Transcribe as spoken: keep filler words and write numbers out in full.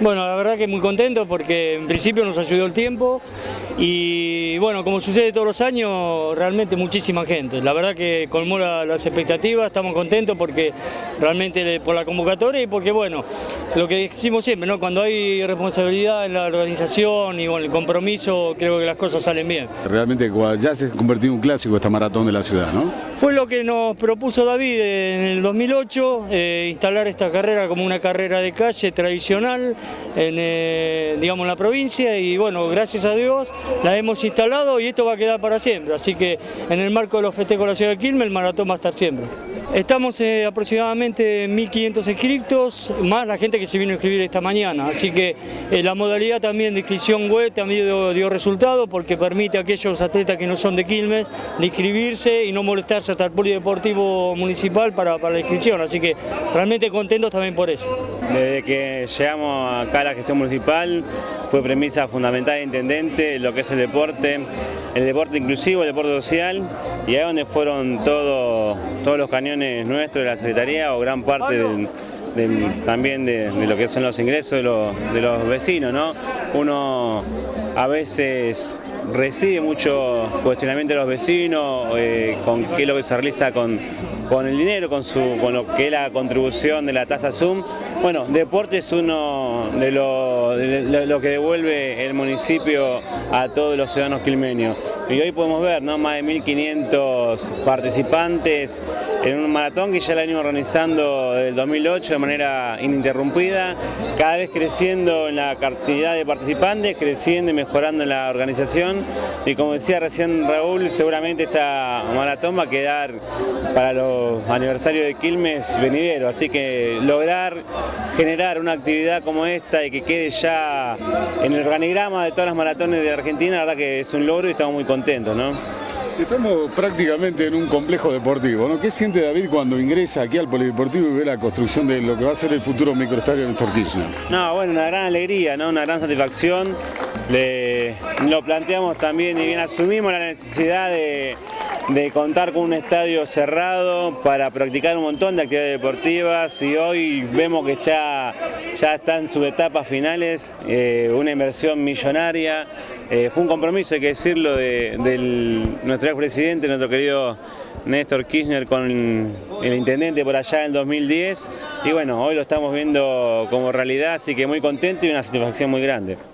Bueno, la verdad que muy contento porque en principio nos ayudó el tiempo y bueno, como sucede todos los años, realmente muchísima gente. La verdad que colmó la, las expectativas, estamos contentos porque realmente por la convocatoria y porque bueno, lo que decimos siempre, ¿no? Cuando hay responsabilidad en la organización y bueno, el compromiso, creo que las cosas salen bien. Realmente ya se ha convertido en un clásico esta maratón de la ciudad, ¿no? Fue lo que nos propuso David en el dos mil ocho, eh, instalar esta carrera como una carrera de calle tradicional en, eh, digamos, la provincia y bueno, gracias a Dios la hemos instalado y esto va a quedar para siempre, así que en el marco de los festejos de la ciudad de Quilmes el maratón va a estar siempre. Estamos eh, aproximadamente mil quinientos inscriptos, más la gente que se vino a inscribir esta mañana, así que eh, la modalidad también de inscripción web también dio, dio resultado porque permite a aquellos atletas que no son de Quilmes de inscribirse y no molestarse hasta el polideportivo municipal para, para la inscripción, así que realmente contentos también por eso. Desde que llegamos acá a la gestión municipal fue premisa fundamental del intendente lo que es el deporte, el deporte inclusivo, el deporte social, y ahí es donde fueron todo, todos los cañones nuestros de la Secretaría o gran parte del, del, también de, de lo que son los ingresos de los, de los vecinos, ¿no? Uno a veces recibe mucho cuestionamiento de los vecinos eh, con qué es lo que se realiza con, con el dinero, con, su, con lo que es la contribución de la tasa Zoom. Bueno, deporte es uno de lo, de lo que devuelve el municipio a todos los ciudadanos quilmeños. Y hoy podemos ver, ¿no?, más de mil quinientos participantes en un maratón que ya lo venimos organizando desde el dos mil ocho de manera ininterrumpida, cada vez creciendo en la cantidad de participantes, creciendo y mejorando en la organización. Y como decía recién Raúl, seguramente esta maratón va a quedar para los aniversarios de Quilmes venidero, así que lograr generar una actividad como esta y que quede ya en el organigrama de todas las maratones de Argentina, la verdad que es un logro y estamos muy contentos, ¿no? Estamos prácticamente en un complejo deportivo, ¿no? ¿Qué siente David cuando ingresa aquí al polideportivo y ve la construcción de lo que va a ser el futuro microestadio de Néstor Kirchner? No, bueno, una gran alegría, ¿no? Una gran satisfacción. Le, lo planteamos también y bien asumimos la necesidad de, de contar con un estadio cerrado para practicar un montón de actividades deportivas y hoy vemos que ya, ya está en sus etapas finales, eh, una inversión millonaria. Eh, fue un compromiso, hay que decirlo, de, de nuestro expresidente, nuestro querido Néstor Kirchner con el intendente por allá en el dos mil diez y bueno, hoy lo estamos viendo como realidad, así que muy contento y una satisfacción muy grande.